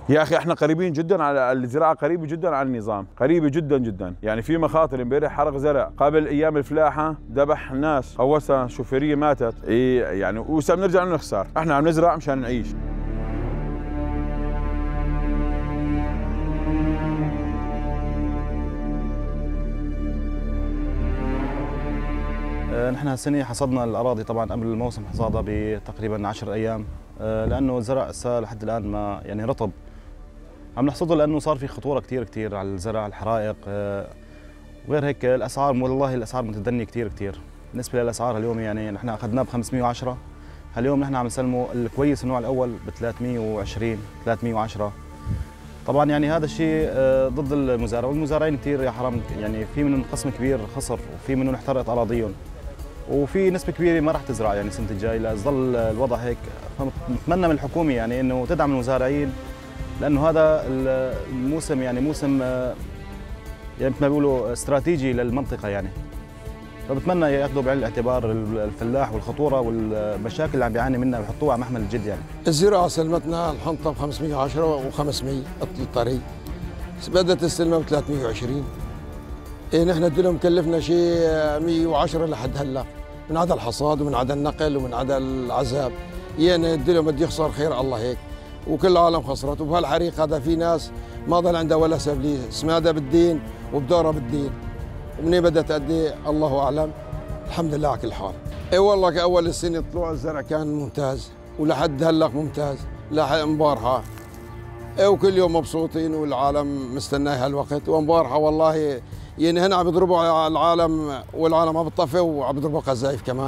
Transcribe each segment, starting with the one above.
يا اخي احنا قريبين جدا على الزراعه، قريبه جدا على النظام، قريبه جدا جدا. يعني في مخاطر، امبارح حرق زرع، قبل ايام الفلاحه ذبح ناس، هوسه شوفيريه ماتت، يعني وسا بنرجع نخسر. احنا عم نزرع مشان نعيش. نحن هالسنة حصدنا الأراضي طبعا قبل الموسم حصادها بتقريبا 10 أيام، لأنه الزرع لحد الآن ما يعني رطب. عم نحصده لأنه صار في خطورة كثير على الزرع، الحرائق وغير هيك. الأسعار والله الأسعار متدنية كثير. بالنسبة للأسعار اليوم يعني نحن أخذناه ب 510، اليوم نحن عم نسلمه الكويس النوع الأول ب 320 310. طبعا يعني هذا الشيء ضد المزارع، والمزارعين كثير يا حرام، يعني في منهم قسم كبير خسر، وفي منهم احترقت أراضيهم، وفي نسبة كبيرة ما راح تزرع يعني السنة الجاي ليظل الوضع هيك. فنتمنى من الحكومة يعني انه تدعم المزارعين، لانه هذا الموسم يعني موسم يعني مثل ما بيقولوا استراتيجي للمنطقة يعني. فبتمنى ياخذوا بعين الاعتبار الفلاح والخطورة والمشاكل اللي عم بيعاني منها ويحطوها على محمل الجد يعني. الزراعة سلمتنا الحنطة ب 510 و500 الطري، بدأت السلمة ب 320. نحن الدلم مكلفنا شيء 110 لحد هلا، من عدا الحصاد ومن عدا النقل ومن عدا العذاب. يعني الدلم بده يخسر خير الله هيك، وكل العالم خسرت. وبهالحريق هذا في ناس ما ضل عندها ولا سبلي، سمادة بالدين وبدورة بالدين، ومنين بدها تأدي الله أعلم. الحمد لله على كل حال. اي والله كأول السنة طلوع الزرع كان ممتاز، ولحد هلا ممتاز لحد امبارحة. وكل يوم مبسوطين والعالم مستناي هالوقت. وامبارحة والله يعني هنا عم يضربوا على العالم، والعالم عم بتطفي وعم يضربوا قذايف كمان.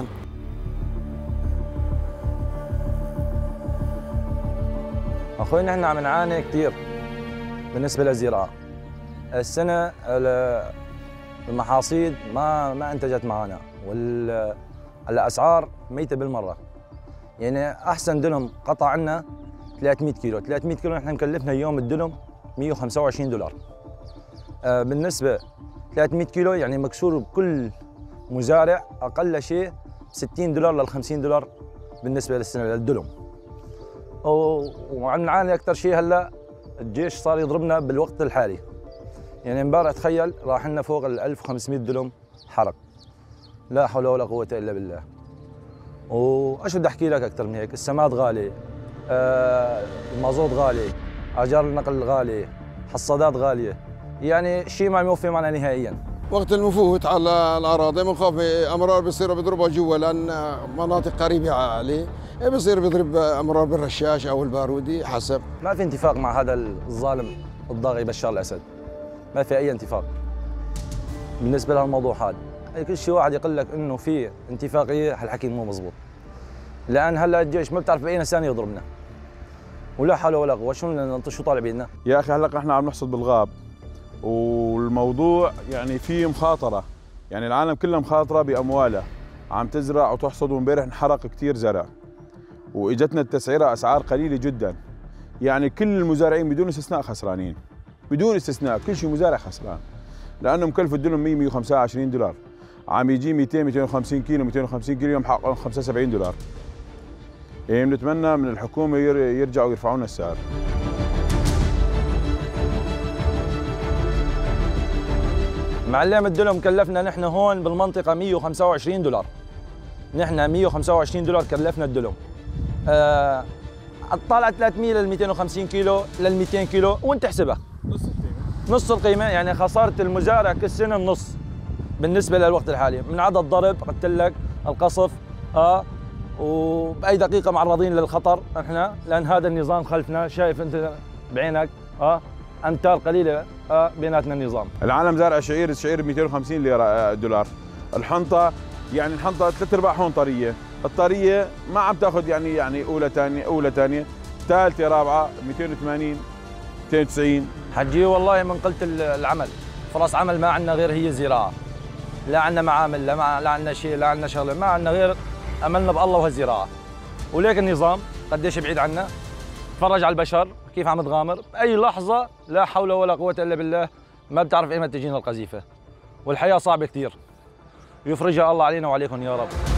اخوي نحن عم نعاني كثير بالنسبه للزراعه. السنه المحاصيل ما انتجت معنا، والاسعار ميته بالمره. يعني احسن دلم قطع عنا 300 كيلو، 300 كيلو نحن مكلفنا اليوم الدلم 125 دولار. بالنسبه 300 كيلو يعني مكسور بكل مزارع اقل شيء 60 دولار لل 50 دولار بالنسبه للسنه للدلم. وعم نعاني اكثر شيء هلا الجيش صار يضربنا بالوقت الحالي. يعني امبارح تخيل راح لنا فوق ال 1500 دلم حرق. لا حول ولا قوه الا بالله. وايش بدي احكي لك اكثر من هيك؟ السماد غالي، المازوت غالي، اجار النقل غالي، حصادات غاليه. يعني شيء ما يوفي معنا نهائيا. وقت المفوت على الاراضي بنخاف امرار بيصيروا بيضربوا جوا، لان مناطق قريبه عليه بيصير بيضرب امرار بالرشاش او البارودي حسب. ما في انتفاق مع هذا الظالم الضاغي بشار الاسد. ما في اي انتفاق بالنسبه لهالموضوع هذا. كل شيء واحد يقول لك انه في انتفاقيه، هالحكي مو مزبوط. لان هلا الجيش ما بتعرف باي ثانيه يضربنا. ولا حول ولا قوه، شو طالع بينا؟ يا اخي هلا احنا عم نحصد بالغاب، والموضوع يعني فيه مخاطره، يعني العالم كلها مخاطره باموالها، عم تزرع وتحصد. وامبارح انحرق كثير زرع، واجتنا التسعيره اسعار قليله جدا. يعني كل المزارعين بدون استثناء خسرانين، بدون استثناء كل شيء مزارع خسران، لانه مكلف الدلم 125 دولار، عم يجي 250 كيلو 250 كيلو يوم حققوا 75 دولار. يعني بنتمنى من الحكومه يرجعوا يرفعوا لنا السعر. معلم الدلم كلفنا نحن هون بالمنطقه 125 دولار. نحن 125 دولار كلفنا الدلم. طالع 300 لل 250 كيلو لل 200 كيلو، وانت احسبها نص القيمه. يعني خساره المزارع كل سنه النص بالنسبه للوقت الحالي، من عدد ضرب قلت لك القصف وباي دقيقه معرضين للخطر احنا، لان هذا النظام خلفنا. شايف انت بعينك امتار قليله بيناتنا النظام. العالم زارع الشعير ب 250 دولار. الحنطه يعني الحنطه 3/4 هون طريه، الطريه ما عم تاخذ يعني اولى ثانيه ثالثه رابعه 280 290. حجي والله من قلت العمل، فرص عمل ما عندنا غير هي الزراعه. لا عندنا معامل، لا عندنا شيء، لا عندنا شغله، ما عندنا غير املنا بالله وهالزراعه. وليك النظام قديش بعيد عنا، تفرج على البشر كيف عم تغامر باي لحظه. لا حول ولا قوه الا بالله، ما بتعرف ايمتى تجينا القذيفه. والحياه صعبه كثير، ويفرجها الله علينا وعليكم يا رب.